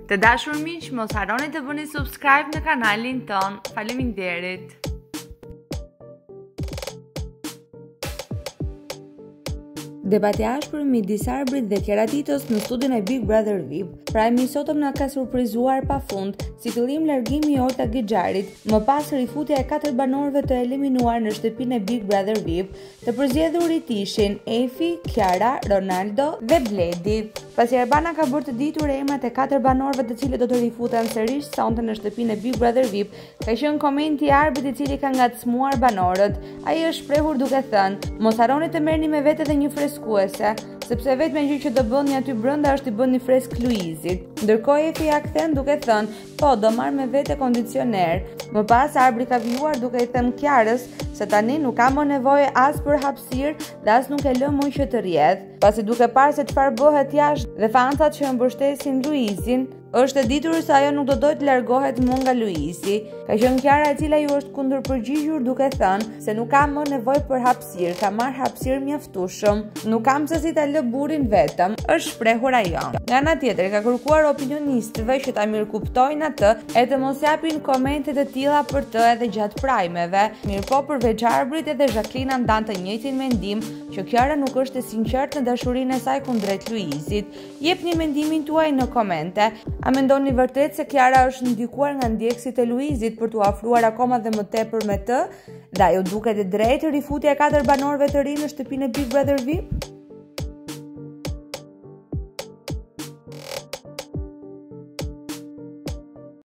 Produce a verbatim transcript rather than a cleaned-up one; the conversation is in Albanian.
Të dashur miq, mos harroni të bëni subscribe në kanalin ton. Faleminderit. Debati ashpër midis Arbrit dhe Keratitos në studion e Big Brother V I P. Pra emi sotëm na ka surprizuar pafund, si fillim largimi i Olta Gixharit, më pas rifutja e katër banorëve të eliminuar në shtëpinë e Big Brother V I P. Të përzgjedhurit ishin Efi, Kiara, Ronaldo dhe Bledi. Pasi Arbana ka bërë të ditur emrat e katër banorëve të cilët do të rifuten sërish sonte në shtëpinë e Big Brother V I P, ka qenë komenti i Arbit i cili ka ngacmuar banorët. Ai është shprehur duke thënë: "Mos harroni të merrni me vete edhe një freskuese, sepse vetëm gjë që do bëni aty brenda është i bëni fresk Luizit." Ndërkohë Efi ja kthen duke thënë: "Po, do marr me vete kondicioner." Më pas Arbri ka vjuar duke i thënë Kiarës se tani nuk ka më nevojë as për hapësirë dhe as nuk e lë më që të rrjedh. Pasi duke parë se çfarë bëhet jashtë dhe fansat që e mbështesin Luizin, është e ditur se ajo nuk do dojë të largohet më nga Luizi. Ka qenë Kiara e cila ju është kundërpërgjigjur duke thënë se nuk ka më nevojë për hapësirë, ka marrë hapësirë mjaftueshëm. "Nuk kam se si ta lë burrin vetëm", është shprehur ajo. Nga ana tjetër ka kërkuar opinionistëve që ta mirëkuptojnë atë e të mos japin komente të tilla për të edhe gjatë prajmeve. Mirëpo përveç Arbrit edhe Jacqueline ndan të njëjtin mendim që Kiara nuk është e sinqertë në dashurinë e saj kundrejt Luizit. Jepni mendimin tuaj në komente. A mendoni vërtet se Kiara është ndikuar nga ndjekësit e Luizit për t'u afruar akoma dhe më tepër me të? Dhe ajo duket e drejtë rifutja e katër banorëve të rinj në shtëpinë e Big Brother V I P?